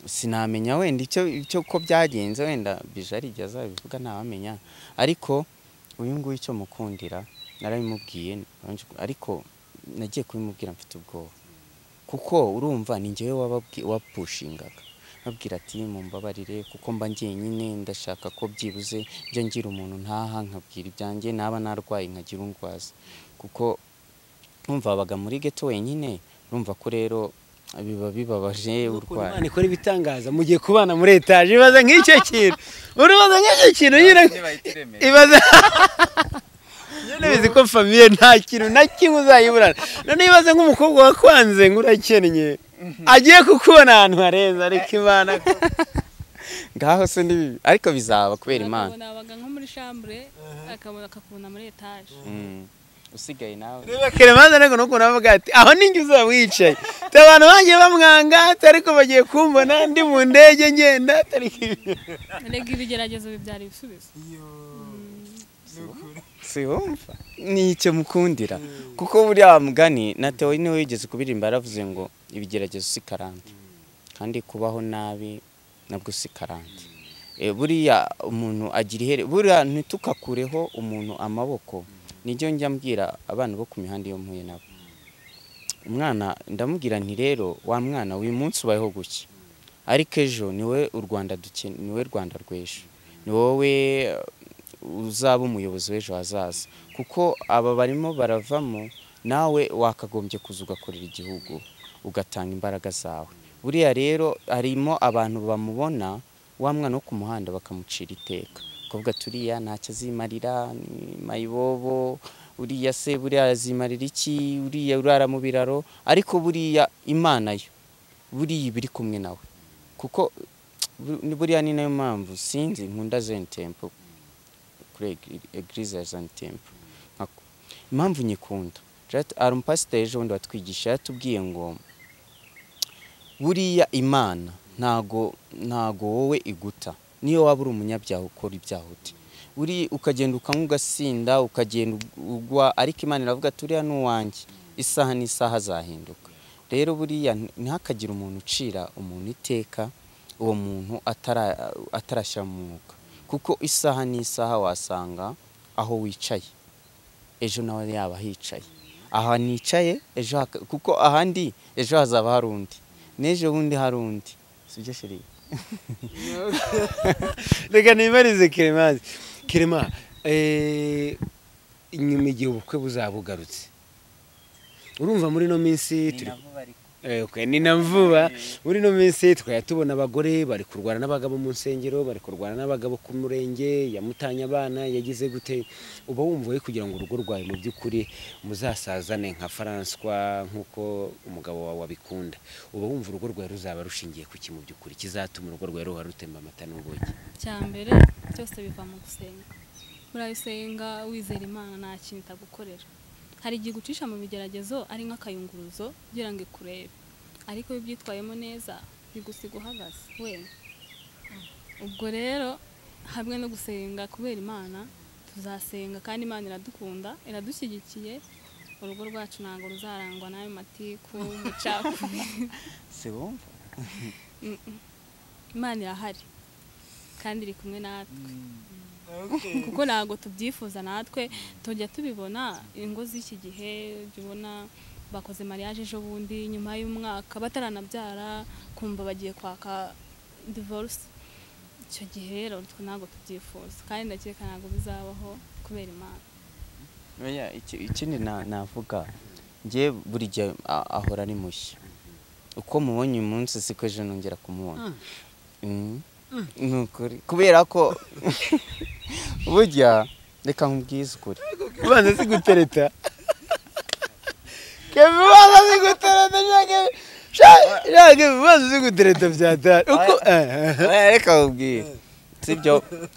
sinamenya wenda icyo ko byagenze, wenda bije ari igihe azabivuga ntawamenya, ariko uyu nguyu icyo mukundira narabimubwiye, ariko nagiye kubimubwira mfite ubwoba, kuko urumva ni njyewe wapushingaga nkabwira ati mumbabarire kuko mba njyenyine, ndashaka ko byibuze njya ngira umuntu ntaha nkabwira ibyanjye, naba narwaye nkagira undwaza, kuko urumva wabaga muri ghetto wenyine, urumva ko rero biba bibabaje urwaye. Imana ikora ibitangaza mugiye kubana muri etaje, ibaza nk'icyo kintu, urubaza nk'icyo kintu nyine ibaza nyine bizi ko famille nta kintu na kimwe uzayiburana, none ibaze nk'umukobwa wakwanze ngo urakennye agiye kukubona ahantu hareza, ariko Imana ngaho se ni ariko bizaba kubera Imana. Nabaga nko muri chambre akakubona muri etage. Usigaye nawe reba Clemence ariko nuko navuga ati aho ninjye uzaba wicaye, abantu bangiye bamwanga ariko bagiye kumbona ndi mu ndege ngenda ariko rega ibigeragezo bibyara ibisubizo. Siwumva ni icyo mukundira, kuko buriya mugani na Theo niwe wigeze kubirimba, yaravuze ngo ibigeragezo si karande kandi kubaho nabi nabwo si karande. Buriya umuntu agira ihere, buriya ntitukakureho umuntu amaboko. Nijyo njya mbwira abana bo ku mihanda yo mpuye nabo, umwana ndamubwira nti rero wa mwana uyu munsi ubayeho guki, ariko ejo niwe u Rwanda dukeneye, niwe Rwanda rw'ejo, ni wowe uzaba umuyobozi w'ejo hazaza, kuko aba barimo baravamo, nawe wakagombye kuza ugakorera igihugu ugatanga imbaraga zawe. Buriya rero harimo abantu bamubona wa mwana wo ku muhanda bakamucira iteka, kuvuga turiya ntacyo azimarira, mayibobo uriya se buriya azimarira iki, uriya urara mu biraro, ariko buriya Imana yo buriya biri kumwe nawe, kuko buriya ni nayo mpamvu sinzi nkunda Zen Temple kuri Eglise ya Zen Temple. Impamvu nyikunda ari umupasiteri ejo bundi watwigisha, yatubwiye ngo buriya Imana ntago wowe iguta, niyo waba uri umunyabyaha ukora ibyaha uti uri ukagenda ukanywa ugasinda ukagenda ugwa, ariko Imana iravuga turiya n'uwanjye, isaha n'isaha azahinduka. Rero buriya ntihakagire umuntu ucira umuntu iteka, uwo muntu atarashyira mu mwuka, kuko isaha n'isaha wasanga aho wicaye ejo nawe yaba hicaye, aha nicaye ejo kuko ahandi ejo hazaba hari undi, n'ejo bundi hari undi, sibyo sheri? reka nimarize Clemence. Clemence, inyuma igihe ubukwe buzaba bugarutse, urumva muri no minsi turi ni na vuba, muri no minsi twaya tubona abagore bari kurwana n'abagabo mu nsengero, bari kurwana n'abagabo ku murenge, yamutanya abana yagize gute, uba wumva kugira ngo urugo rwawe mu by'ukuri muzasazane nka François nkuko umugabo wawe abikunda, uba wumva urugo rwawe ruzaba rushingiye ku ki mu by'ukuri kizatuma urugo rwawe ruhora rutemba amata n'ubuki? Cyambere cyose biva mu gusenga, murayisenga wizera Imana nta kintu itagukorera. Hari igihe gucisha mu bigeragezo ari nk'akayunguruzo kugira ngo ikurebe, ariko iyo ubyitwayemo neza bigusiga uhagaze we. Ubwo rero hamwe no gusenga kubera Imana, tuzasenga kandi Imana iradukunda, iradushyigikiye, urugo rwacu ntabwo ruzarangwa n'ayo matiku mucakubiri. Siwumva Imana irahari kandi iri kumwe natwe, kuko ntabwo tubyifuza natwe, tujya tubibona ingo z'iki gihe, ubona bakoze mariage ejo bundi nyuma y'umwaka bataranabyara, kumva bagiye kwaka divorce. Icyo gihe rero ntabwo tubyifuza kandi ndakeka ntabwo bizabaho kubera Imana. Oya, ikindi navuga ngiye buri gihe ahora ari mushya, uko mubonye uyu munsi siko ejo nongera kumubona. Nukuri kubera ko burya reka nkubwize ukuri, ubanza si gutereta ubanza si gutereta ubanza si gutereta byatari uko reka nkubwire sibyo.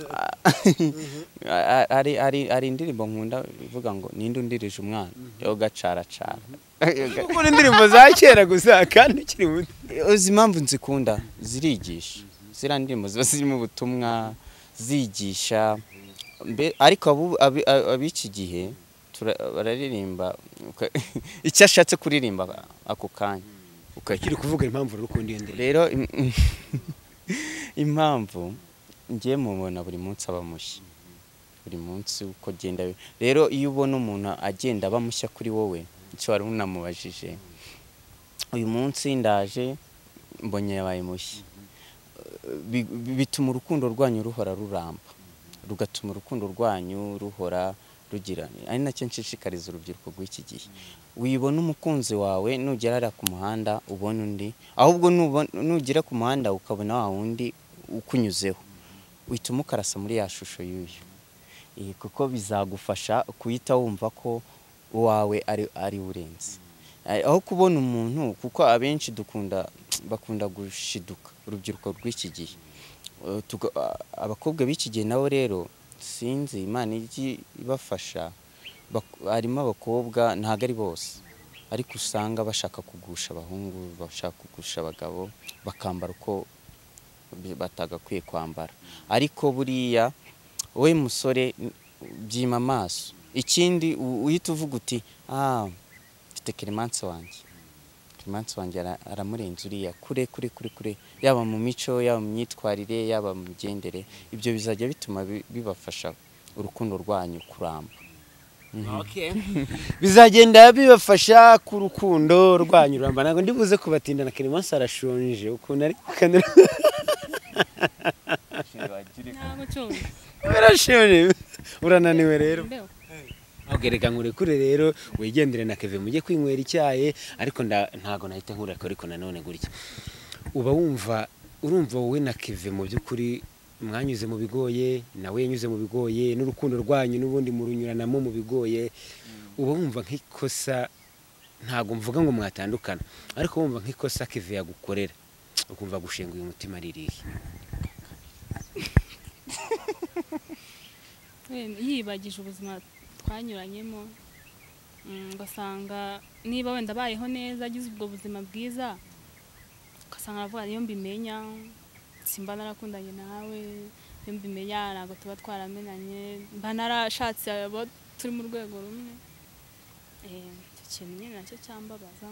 Hari indirimbo nkunda ivuga ngo ninde undirije umwana yo gacaracara, kuko indirimbo za kera gusa kandi ukiri muto. Uzi impamvu nzikunda? Zirigisha, ziriya ndirimbo ziba zirimo ubutumwa zigisha, ariko ab'iki gihe bararirimba icyo ashatse kuririmba ako kanya, ukiri kuvuga impamvu rukundo iyo ndirimbo rero impamvu ngiye mubona buri munsi aba mushya, buri munsi uko agenda. Rero iyo ubona umuntu agenda aba mushya kuri wowe, icyo wari unamubajije, uyu munsi ndaje mbonye yabaye mushya, bituma urukundo rwanyu ruhora ruramba, rugatuma urukundo rwanyu ruhora rugira. Ari nacyo nshishikariza urubyiruko rw'iki gihe, wibona umukunzi wawe nugera ku muhanda ubona undi, ahubwo nugera ku muhanda ukabona wa wundi ukunyuzeho, uhita umukarasa muri ya shusho y'uyu, kuko bizagufasha kuhita wumva ko uwawe ari urenze, aho kubona umuntu, kuko abenshi bakunda gushiduka, urubyiruko rw'iki gihe, abakobwa b'iki gihe nabo rero sinzi Imana ijye ibafasha. Harimo abakobwa, ntabwo ari bose, ariko usanga bashaka kugusha abahungu, bashaka kugusha abagabo, bakambara uko batagakwiye kwambara. Ariko buriya wowe musore byima amaso, ikindi uhita uvuga uti mfite Clemence wanjye aramurenze uriya kure, yaba mu mico, yaba mu myitwarire, yaba mu migendere. Ibyo bizajya bituma bibafasha urukundo rwanyu kuramba. Bizagenda bibafasha ku rukundo rwanyu ruramba. Ntabwo ndibuze kubatinda, na Clemence arashonje ukuntu ari kanira. Urashonje, urananiwe rero. Reka nkurekure rero wigendere na Kevin mujye kwinywera icyayi, ariko ntago nahita nkureka, ariko nanone gutya uba urumva wowe na Kevin mu by'ukuri mwanyuze mu bigoye, nawe yanyuze mu bigoye, n'urukundo rwanyu n'ubundi murunyuranamo mu bigoye, uba wumva nk'ikosa, ntago mvuga ngo mwatandukana, ariko wumva nk'ikosa Kevin yagukorera ukumva gushenguye umutima ririhe? yibagije ubuzima twanyuranyemo, ugasanga niba wenda abayeho neza, agize ubwo buzima bwiza, ugasanga aravuga iyo mbimenya simba narakundanye nawe, iyo mbimenya ntabwo tuba twaramenanye, mba narashatse abo turi mu rwego rumwe. Icyo kintu nyine nacyo cyambabaza,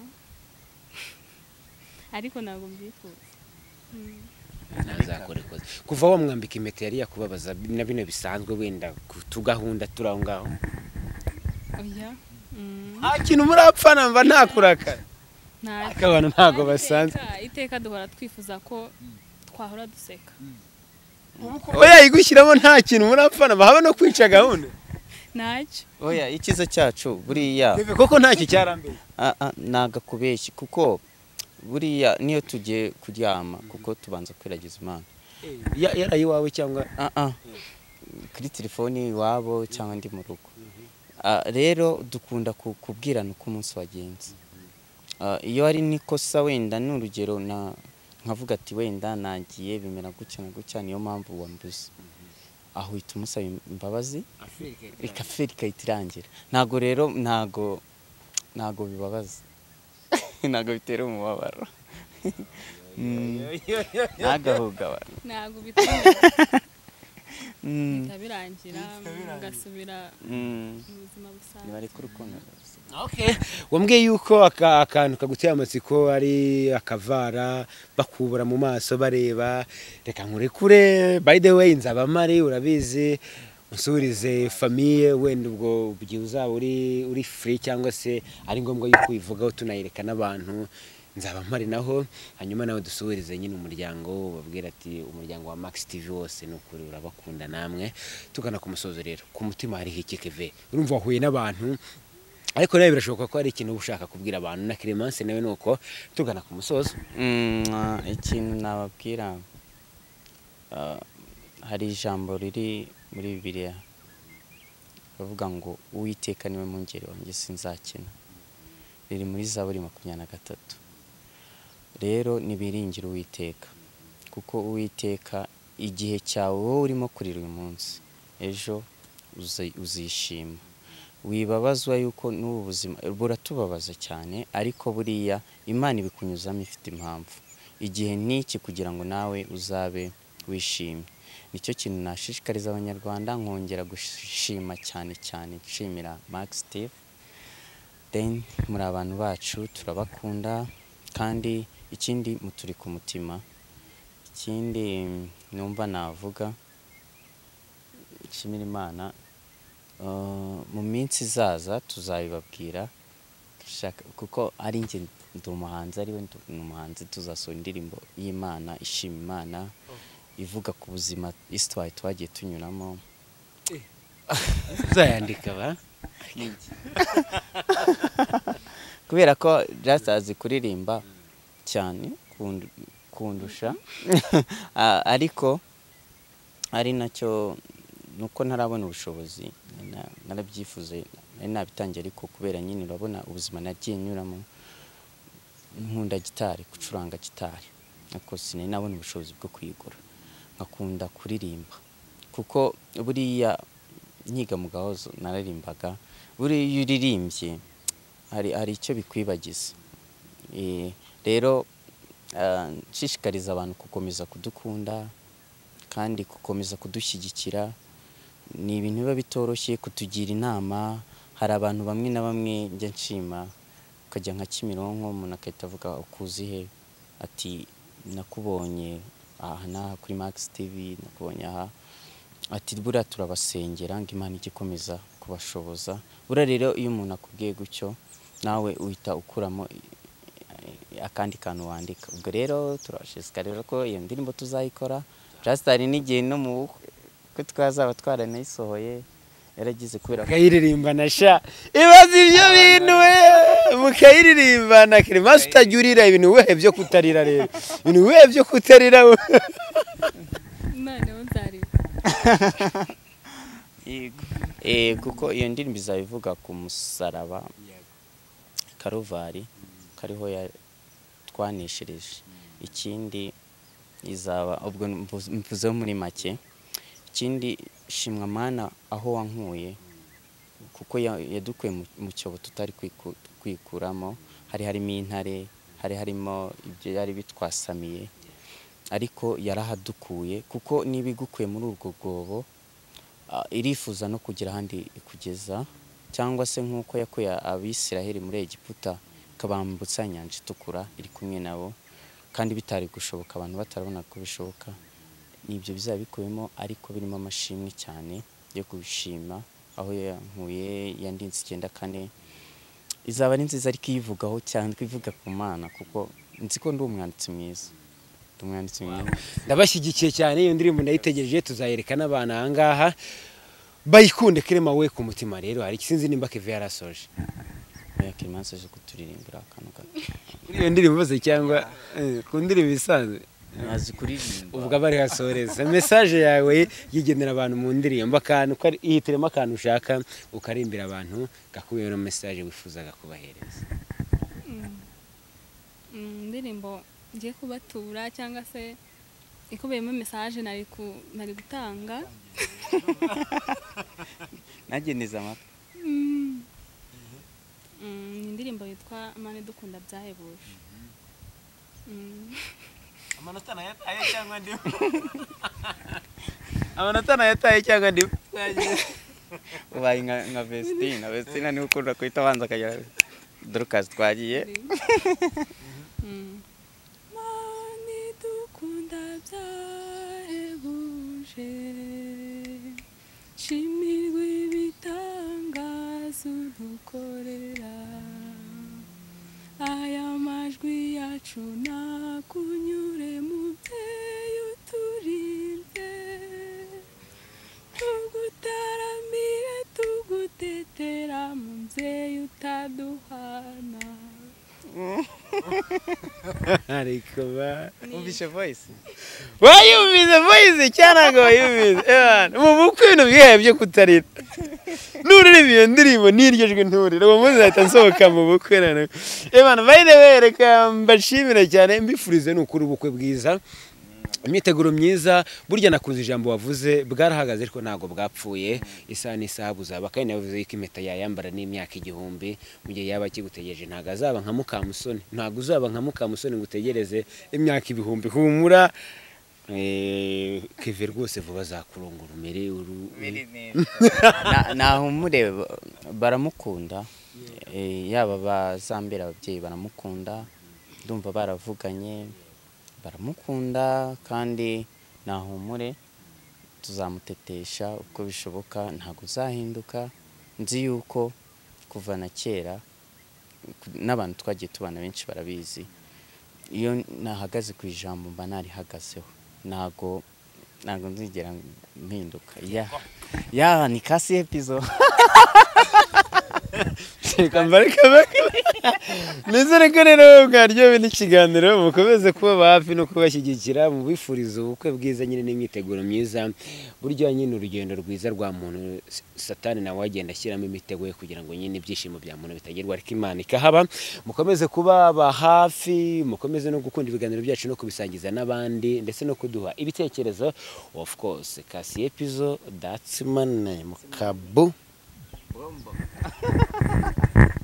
ariko ntabwo mbyifuza. Nazakorekoze kuva wamwambika impeta yari yakubabaza na bino bisanzwe, wenda tugahunda turaho ngaho? Oya, nta kintu murapfana, mba ntakurakara. Abantu ntago basanzwe, iteka duhora twifuza ko twahora duseka. Oya, igushyiramo nta kintu murapfana, bahaba no kwica gahunda. Ntacyo. Oya, ikiza cyacu buriya koko ntacyo cyarambeye. Nagakubeshya, kuko buriya niyo tugiye kuryama, kuko tubanza kwiragiza Imana. Yaraye iwawe cyangwa kuri telefoni iwabo cyangwa ndi mu rugo. Rero dukunda kubwirana uko umunsi wagenze. Iyo ari nikosa wenda n'urugero nkavuga ati wenda nagiye bimera gutya na gutya, niyo mpamvu wambuze, aho uhita umusaba imbabazi, ikaferi ikahita irangira. Ntago rero ntago bibabaza, ntago bitera umubabaro, ntagahungabana, ntago bituma birangira, mugasubira mu buzima busanzwe. Niba ari ku rukundo. Wambwiye yuko akantu kaguteye amatsiko ari akavara, bakubura mu maso bareba. Reka nkurekure, by the way nzaba mari, urabizi, unsurize famille, wenda ubwo bugiye uzaba uri free, cyangwa se ari ngombwa yuko uyivugaho tunayereka n'abantu, nzaba mpari naho, hanyuma nawe dusubirize nyine umuryango, babwira ati umuryango wa Max TV wose n'ukuri urabakunda namwe. Tugana ku musozo rero, ku mutima hari iki Kevin? Urumva wahuye n'abantu, ariko nawe birashoboka ko hari ikintu ushaka kubwira abantu, na Clemence nawe nuko. Tugana ku musozo. Ikintu nababwira, hari ijambo riri muri Bibiliya bavuga ngo Uwiteka niwe mwungeri wanjye sinzakena, riri muri Zaburi 23. Rero nibiringira Uwiteka, kuko Uwiteka igihe cyawe wowe urimo kurira uyu munsi, ejo uzishima. Wibabazwa yuko n'ubu buzima buratubabaza cyane, ariko buriya Imana ibikunyuzamo ifite impamvu. Igihe n'iki kugira ngo nawe uzabe wishimye. Nicyo kintu nashishikariza abanyarwanda, nkongera gushima cyane nshimira Max TV. Then muri abantu bacu turabakunda, kandi ikindi muturi ku mutima, ikindi numva navuga nshimira Imana mu minsi izaza tuzabibabwira kuko ari njye ndi umuhanzi ari we ni umuhanzi tuzasohora indirimbo y'Imana ishima Imana ivuga ku buzima histoire twagiye tunyuramo uzayandika ba kubera ko just azi kuririmba cyane kundusha ariko ari nacyo nuko ntarabona ubushobozi narabyifuze nabitangiye ariko kubera nyine urabona ubuzima nagiye nyuramo nkunda gitari gucuranga gitari ariko sinari nabona ubushobozi bwo kwigura nkakunda kuririmba kuko buriya nyiga mu Gahozo nararimbaga buriya iyo uririmbye hari icyo bikwibagiza rero nshishikariza abantu gukomeza kudukunda kandi gukomeza kudushyigikira ni ibintu biba bitoroshye kutugira inama hari abantu bamwe na bamwe njya nshima ukajya nka Kimironko umuntu akahita avuga ukuzi he ati nakubonye aha n'aha kuri Max TV nakubonye aha ati buriya turabasengera ngo Imana igikomeza kubashoboza buriya rero iyo umuntu akubwiye gutyo nawe uhita ukuramo akandi kantu wandika ubwo rero turabashishikarira ko iyo ndirimbo tuzayikora just hari n'igihe no mu ko twazaba twaranayisohoye yaragize kubera kayiririmbana sha ibaze ibyo bintu we mukayiririmbana Clemence utajurira ibintu wehe byo kutarira rero ibintu wehe byo kutarira none nzarira kuko iyo ndirimbo izabivuga ku musaraba Karuvari kariho twaneshereje ikindi izaba ubwo mvuzeho muri make ikindi shimwa Mana aho wankuye kuko yadukuye mu cyobo tutari kwikuramo harimo intare harimo ibyo yari bitwasamiye ariko yarahadukuye kuko nibigukuye muri urwo rwobo irifuza no kugira ahandi ikugeza cyangwa se nk'uko yakuye Abisiraheli muri Egiputa kabambutsa inyanja itukura iri kumwe nabo kandi bitari gushoboka abantu batarabona ko bishoboka nibyo bizabikuyemo ariko birimo amashimwe cyane yo gushima aho yankuye yandinze 94 izaba ari nziza ariko ivugaho cyane kwivuga ku Mana kuko nzi ko ndi umwanditsi mwiza ndabashyigikiye cyane iyo ndirimbo ndayitegereje tuzayerekana abana aha ngaha bayikunde Clement we ku mutima rero hari ikinzi nimba Kevin yarasoje Clemence aje kuturirimbira akantu gato iyo ndirimbo ze cyangwa ku ndirimbo isanzwe nazi kuririmba uvuga bari hasoreza message yawe yigenera abantu mu ndirimbo akantu yihitiremo akantu ushaka ukarimbira abantu gakubiye no message wifuzaga kubahereza indirimbo ngiye kubatura cyangwa se ikubiyemo message nari gutanga nageneza amata indirimbo yitwa Imana idukunda byahebuje amanota nayataye cyangwa ndi amanota nayataye cyangwa ndi ubaye nka Vestina niwe ukunda kwita abanza akajya Dorcas twagiye Imana idukunda byahebuje shimirwe ibitangaza udukorera aya majwi yacu nakunyure mubyeyi uturinde tugutaramire tugutetera mubyeyi utaduhana ariko ba umvishe voice wayumvize voice cyane ngo wayumvize mu bukwe ibintu bihe byo kutarira nurire iyo ndirimbo niryo jwe nturira uwo munsi ahita nsohoka mu bukwe nane by the way reka mbashimire cyane mbifurize n'ukuri ubukwe bwiza imyiteguro myiza burya nakunze ijambo wavuze bwarahagaze ariko ntago bwapfuye isaha n'isaha buzaba kandi yavuze ko impeta yayambara n'imyaka 1000 mu gihe yaba kigutegereje ntago azaba nka Mukamusoni ntago uzaba nka Mukamusoni ngutegereze imyaka 1000 humura Kevin rwose vuba zakurongora umere nahumure baramukunda yaba bazambera ababyeyi baramukunda ndumva baravuganye baramukunda kandi nahumure tuzamutetesha uko bishoboka ntabwo uzahinduka nzi yuko kuva na kera n'abantu twagiye tubana benshi barabizi iyo nahagaze ku ijambo mba narihagazeho ntabwo nzigera mpinduka ya ni kasi episode nizere ko rero mwaryohewe n'ikiganiro mukomeze kuba hafi no kubashyigikira mu bifuriza ubukwe bwiza nyine n'imyiteguro myiza buryo nyine urugendo rwiza rwa muntu satani nawe agenda ashyiramo imitego ye kugira ngo nyine ibyishimo bya muntu bitagerwa ariko Imana ikahaba mukomeze kuba hafi mukomeze no gukunda ibiganiro byacu no kubisangiza n'abandi ndetse no kuduha ibitekerezo of course kasi episode that's my name Kabu